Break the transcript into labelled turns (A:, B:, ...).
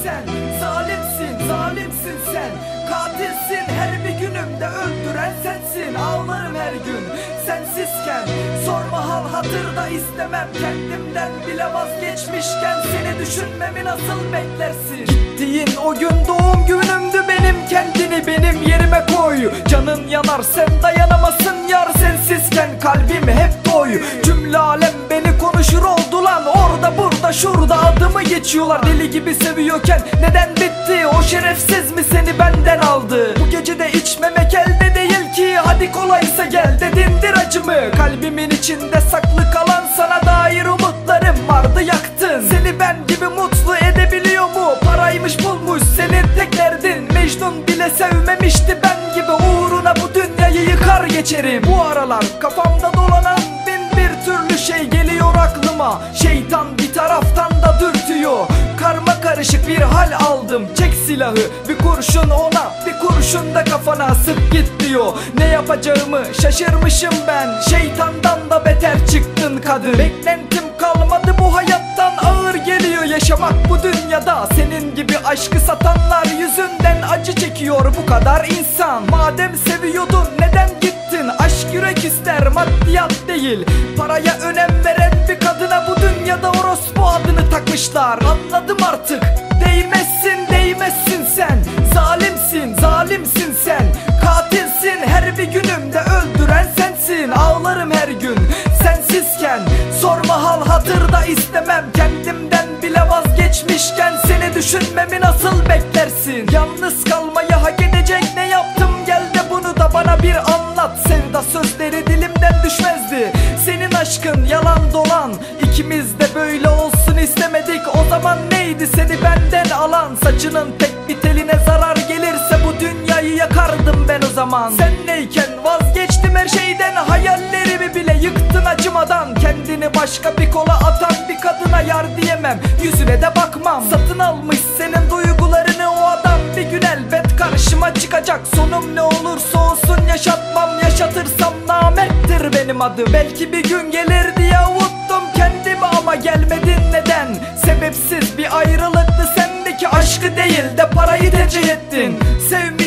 A: sen. Zalimsin, zalimsin sen. Katilsin, her bir günümde öldüren sensin. Ağlarım her gün sensizken. Sorma hal hatırda istemem. Kendimden bile vazgeçmişken seni düşünmemi nasıl beklersin? Gittiğin o gün doğum günümdü benim. Kendini benim yerime koy. Canın yanar sen dayanamazsın yar. Sensizken kalbim hep doy. Cümle alem beni konuşur oldu lan. Orada burada şurada adımı geçiyorlar. Deli gibi seviyorken neden bitti? O şerefsiz mi seni benden aldı? Bu gece de içmemek elde değil ki. Hadi kolaysa gel de dindir acımı. Kalbimin içinde saklı kalan sana dair umutlarım vardı, yaktın. Seni ben gibi mutlu edebiliyor mu? Paraymış bulmuş senin tek derdin. Mecnun bile sevmemişti ben gibi. Uğruna bu dünyayı yıkar geçerim. Bu aralar kafamda dolanan bin bir türlü şey geliyor aklıma. Şeytan bir taraftan da dürtüyor. Karma karışık bir hal aldım. Çek silahı, bir kurşun ona, bir kurşun da kafana sık git diyor. Ne yapacağımı şaşırmışım ben. Şeytandan da beter çıktın kadın. Beklentim kalmadı bu hayattan. Ağır geliyor yaşamak bu dünyada. Senin gibi aşkı satanlar yüzünden acı çekiyor bu kadar insan. Madem seviyordun neden gittin? Aşk yürek ister, maddiyat değil. Paraya önem veren bir kadına bu dünyada orospu adını takmışlar. Anladım artık, değmezsin değmezsin sen. Zalimsin, zalimsin sen. Katilsin, her bir günümde öldüren sensin. Ağlarım her gün sensizken. Sorma hal hatırda istemem. Kendimden bile vazgeçmişken seni düşünmemi nasıl beklersin? Yalnız kalmayı hak edecek ne yaptım? Gel de bunu da bana bir anlat. Sevda sözleri dilimden düşmezdi. Senin aşkın yalan dolan. İkimiz de böyle olsun istemedik. O zaman neydi seni benden alan? Saçının tek bir teline zarar gelirse bu dünyayı yakardım ben o zaman. Sen neyken vazgeçtim her şeyden. Hayallerimi bile yıktın acımadan. Kendini başka bir kola atan bir kadına yar diyemem. Yüzüne de bakmam. Satın almış senin duygularını o adam. Bir gün elbet karşıma çıkacak. Sonum ne olursa olsun yaşatmam. Yaşatırsam namerttir benim adım. Belki bir gün gelir diye avuttum kendimi ama gelmedin neden? Sebepsiz bir ayrılıktı, sendeki aşkı değil de parayı tercih ettin. Sevmiş